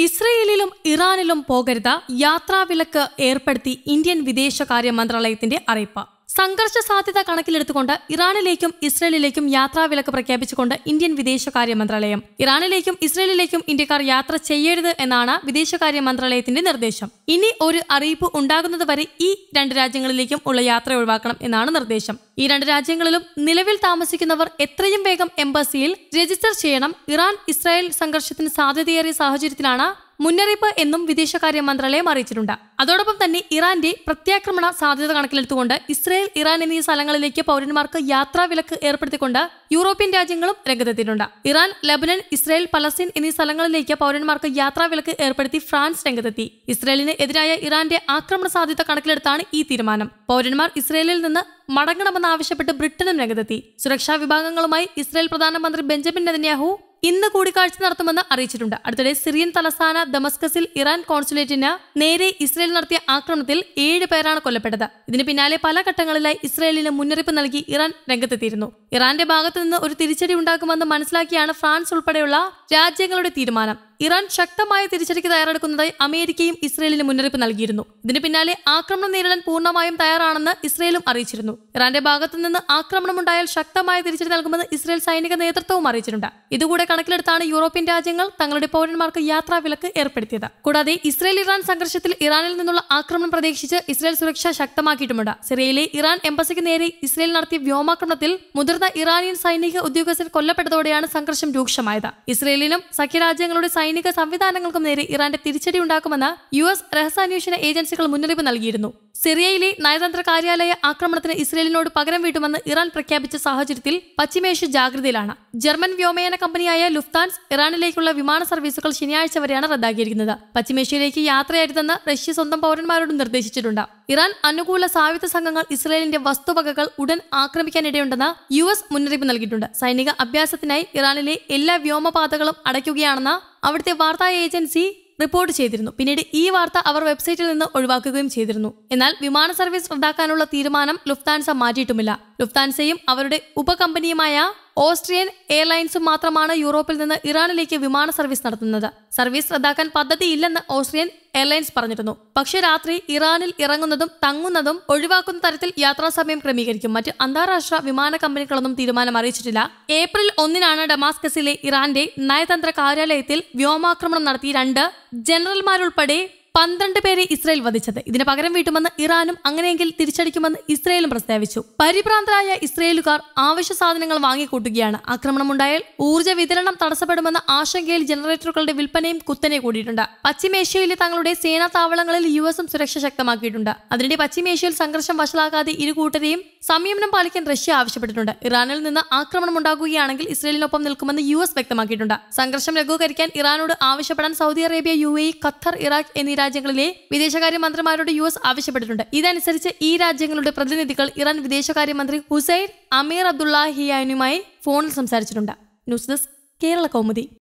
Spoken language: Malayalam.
ഇസ്രയേലിലും ഇറാനിലും പോകരുത്, യാത്രാവിലക്ക് ഏർപ്പെടുത്തി ഇന്ത്യൻ വിദേശകാര്യ മന്ത്രാലയത്തിന്റെ അറിയിപ്പ്. സംഘർഷ സാധ്യത കണക്കിലെടുത്തുകൊണ്ട് ഇറാനിലേക്കും ഇസ്രയേലിലേക്കും യാത്രാവിലക്ക് പ്രഖ്യാപിച്ചുകൊണ്ട് ഇന്ത്യൻ വിദേശകാര്യ മന്ത്രാലയം. ഇറാനിലേക്കും ഇസ്രയേലിലേക്കും ഇന്ത്യക്കാർ യാത്ര ചെയ്യരുത് എന്നാണ് വിദേശകാര്യ മന്ത്രാലയത്തിന്റെ നിർദ്ദേശം. ഇനി ഒരു അറിയിപ്പ് ഉണ്ടാകുന്നതുവരെ ഈ രണ്ട് രാജ്യങ്ങളിലേക്കും ഉള്ള യാത്ര ഒഴിവാക്കണം എന്നാണ് നിർദ്ദേശം. ഈ രണ്ട് രാജ്യങ്ങളിലും നിലവിൽ താമസിക്കുന്നവർ എത്രയും വേഗം എംബസിയിൽ രജിസ്റ്റർ ചെയ്യണം. ഇറാൻ ഇസ്രായേൽ സംഘർഷത്തിന് സാധ്യതയേറിയ സാഹചര്യത്തിലാണ് മുന്നറിയിപ്പ് എന്നും വിദേശകാര്യ മന്ത്രാലയം അറിയിച്ചിട്ടുണ്ട്. അതോടൊപ്പം തന്നെ ഇറാന്റെ പ്രത്യാക്രമണ സാധ്യത കണക്കിലെടുത്തുകൊണ്ട് ഇസ്രായേൽ, ഇറാൻ എന്നീ സ്ഥലങ്ങളിലേക്ക് പൗരന്മാർക്ക് യാത്രാവിലക്ക് ഏർപ്പെടുത്തിക്കൊണ്ട് യൂറോപ്യൻ രാജ്യങ്ങളും രംഗത്തെത്തിയിട്ടുണ്ട്. ഇറാൻ, ലബനൻ, ഇസ്രായേൽ, പലസ്തീൻ എന്നീ സ്ഥലങ്ങളിലേക്ക് പൗരന്മാർക്ക് യാത്രാവിലക്ക് ഏർപ്പെടുത്തി ഫ്രാൻസ് രംഗത്തെത്തി. ഇസ്രായേലിന് എതിരായ ഇറാന്റെ ആക്രമണ സാധ്യത കണക്കിലെടുത്താണ് ഈ തീരുമാനം. പൗരന്മാർ ഇസ്രായേലിൽ നിന്ന് മടങ്ങണമെന്നാവശ്യപ്പെട്ട് ബ്രിട്ടനും രംഗത്തെത്തി. സുരക്ഷാ വിഭാഗങ്ങളുമായി ഇസ്രായേൽ പ്രധാനമന്ത്രി ബെഞ്ചമിൻ നെതന്യാഹു ഇന്ന് കൂടിക്കാഴ്ച നടത്തുമെന്ന് അറിയിച്ചിട്ടുണ്ട്. അടുത്തിടെ സിറിയൻ തലസ്ഥാന ദമസ്കസിൽ ഇറാൻ കോൺസുലേറ്റിന് നേരെ ഇസ്രായേൽ നടത്തിയ ആക്രമണത്തിൽ 7 പേരാണ് കൊല്ലപ്പെട്ടത്. ഇതിന് പിന്നാലെ പല ഘട്ടങ്ങളിലായി ഇസ്രായേലിന് മുന്നറിയിപ്പ് നൽകി ഇറാൻ രംഗത്തെത്തിയിരുന്നു. ഇറാന്റെ ഭാഗത്തു നിന്ന് ഒരു തിരിച്ചടി ഉണ്ടാകുമെന്ന് മനസ്സിലാക്കിയാണ് ഫ്രാൻസ് ഉൾപ്പെടെയുള്ള രാജ്യങ്ങളുടെ തീരുമാനം. ഇറാൻ ശക്തമായ തിരിച്ചടിക്ക് തയ്യാറെടുക്കുന്നതായി അമേരിക്കയും ഇസ്രയേലിന് മുന്നറിയിപ്പ് നൽകിയിരുന്നു. ഇതിന് പിന്നാലെ ആക്രമണം നേരിടാൻ പൂർണ്ണമായും തയ്യാറാണെന്ന് ഇസ്രയേലും അറിയിച്ചിരുന്നു. ഇറാന്റെ ഭാഗത്തു നിന്ന് ആക്രമണമുണ്ടായാൽ ശക്തമായ തിരിച്ചടി നൽകുമെന്ന് ഇസ്രയേൽ സൈനിക നേതൃത്വവും അറിയിച്ചിട്ടുണ്ട്. ഇതുകൂടെ കണക്കിലെടുത്താണ് യൂറോപ്യൻ രാജ്യങ്ങൾ തങ്ങളുടെ പൗരന്മാർക്ക് യാത്രാവിലക്ക് ഏർപ്പെടുത്തിയത്. കൂടാതെ ഇസ്രയേൽ ഇറാൻ സംഘർഷത്തിൽ ഇറാനിൽ നിന്നുള്ള ആക്രമണം പ്രതീക്ഷിച്ച് ഇസ്രയേൽ സുരക്ഷ ശക്തമാക്കിയിട്ടുമുണ്ട്. സിറിയയിലെ ഇറാൻ എംബസിക്ക് നേരെ ഇസ്രയേൽ നടത്തിയ വ്യോമാക്രമണത്തിൽ മുതിർന്ന ഇറാനിയൻ സൈനിക ഉദ്യോഗസ്ഥർ കൊല്ലപ്പെട്ടതോടെയാണ് സംഘർഷം രൂക്ഷമായത്. ഇസ്രയേലിനും സഖ്യരാജ്യങ്ങളുടെ സൈനിക സംവിധാനങ്ങൾക്കും നേരെ ഇറാന്റെ തിരിച്ചടി ഉണ്ടാക്കുമെന്ന് US രഹസ്യാന്വേഷണ ഏജൻസികൾ മുന്നറിയിപ്പ് നൽകിയിരുന്നു. സിറിയയിലെ നയതന്ത്ര കാര്യാലയ ആക്രമണത്തിന് ഇസ്രയേലിനോട് പകരം വീട്ടുമെന്ന് ഇറാൻ പ്രഖ്യാപിച്ച സാഹചര്യത്തിൽ പശ്ചിമേഷ്യ ജാഗ്രതയിലാണ്. ജർമ്മൻ വ്യോമയാന കമ്പനിയായ ലുഫ്താൻസ് ഇറാനിലേക്കുള്ള വിമാന സർവീസുകൾ ശനിയാഴ്ച വരെയാണ് റദ്ദാക്കിയിരിക്കുന്നത്. പശ്ചിമേഷ്യയിലേക്ക് യാത്രയരുതെന്ന് റഷ്യ സ്വന്തം പൗരന്മാരോട് നിർദ്ദേശിച്ചിട്ടുണ്ട്. ഇറാൻ അനുകൂല സായുധ സംഘങ്ങൾ ഇസ്രയേലിന്റെ വസ്തുവകകൾ ഉടൻ ആക്രമിക്കാനിടയുണ്ടെന്ന് US മുന്നറിയിപ്പ് നൽകിയിട്ടുണ്ട്. സൈനിക അഭ്യാസത്തിനായി ഇറാനിലെ എല്ലാ വ്യോമപാതകളും അടയ്ക്കുകയാണെന്ന് അവിടുത്തെ വാർത്താ ഏജൻസി റിപ്പോർട്ട് ചെയ്തിരുന്നു. പിന്നീട് ഈ വാർത്ത അവർ വെബ്സൈറ്റിൽ നിന്ന് ഒഴിവാക്കുകയും ചെയ്തിരുന്നു. എന്നാൽ വിമാന സർവീസ് റദ്ദാക്കാനുള്ള തീരുമാനം ലുഫ്താൻസ മാറ്റിയിട്ടുമില്ല. ലുഫ്താൻസയും അവരുടെ ഉപകമ്പനിയുമായ ഓസ്ട്രിയൻ എയർലൈൻസും മാത്രമാണ് യൂറോപ്പിൽ നിന്ന് ഇറാനിലേക്ക് വിമാന സർവീസ് നടത്തുന്നത്. സർവീസ് റദ്ദാക്കാൻ പദ്ധതിയില്ലെന്ന് ഓസ്ട്രിയൻ എയർലൈൻസ് പറഞ്ഞിരുന്നു. പക്ഷേ രാത്രി ഇറാനിൽ ഇറങ്ങുന്നതും തങ്ങുന്നതും ഒഴിവാക്കുന്ന തരത്തിൽ യാത്രാസമയം ക്രമീകരിക്കും. മറ്റ് അന്താരാഷ്ട്ര വിമാന കമ്പനികളൊന്നും തീരുമാനം അറിയിച്ചിട്ടില്ല. ഏപ്രിൽ 1 ഡമാസ്കസിലെ ഇറാന്റെ നയതന്ത്ര കാര്യാലയത്തിൽ വ്യോമാക്രമണം നടത്തി 2 ജനറൽമാരുൾപ്പെടെ 12 പേരെ ഇസ്രയേൽ വധിച്ചത്. ഇതിന് പകരം വീട്ടുമെന്ന് ഇറാനും അങ്ങനെയെങ്കിൽ തിരിച്ചടിക്കുമെന്ന് ഇസ്രയേലും പ്രസ്താവിച്ചു. പരിഭ്രാന്തരായ ഇസ്രയേലുകാർ ആവശ്യ സാധനങ്ങൾ വാങ്ങിക്കൂട്ടുകയാണ്. ആക്രമണമുണ്ടായാൽ ഊർജ്ജ വിതരണം തടസ്സപ്പെടുമെന്ന ആശങ്കയിൽ ജനറേറ്ററുകളുടെ വിൽപ്പനയും കുത്തനെ കൂടിയിട്ടുണ്ട്. പശ്ചിമേഷ്യയിലെ തങ്ങളുടെ സേനാ താവളങ്ങളിൽ USഉം സുരക്ഷ ശക്തമാക്കിയിട്ടുണ്ട്. അതിനിടെ പശ്ചിമേഷ്യയിൽ സംഘർഷം വഷളാക്കാതെ ഇരു കൂട്ടരെയും സംയമനം പാലിക്കാൻ റഷ്യ ആവശ്യപ്പെട്ടിട്ടുണ്ട്. ഇറാനിൽ നിന്ന് ആക്രമണം ഉണ്ടാകുകയാണെങ്കിൽ ഇസ്രയേലിനൊപ്പം നിൽക്കുമെന്ന് US വ്യക്തമാക്കിയിട്ടുണ്ട്. സംഘർഷം ലഘൂകരിക്കാൻ ഇറാനോട് ആവശ്യപ്പെടാൻ Saudi Arabia, UAE, Qatar, Iraq എന്നീ രാജ്യങ്ങളിലെ വിദേശകാര്യ മന്ത്രിമാരോട് US ആവശ്യപ്പെട്ടിട്ടുണ്ട്. ഇതനുസരിച്ച് ഈ രാജ്യങ്ങളുടെ പ്രതിനിധികൾ ഇറാൻ വിദേശകാര്യമന്ത്രി ഹുസൈൻ അമീർ അബ്ദുള്ളാഹിയാനുമായി ഫോണിൽ സംസാരിച്ചിട്ടുണ്ട്. News desk, Kerala Kaumudi.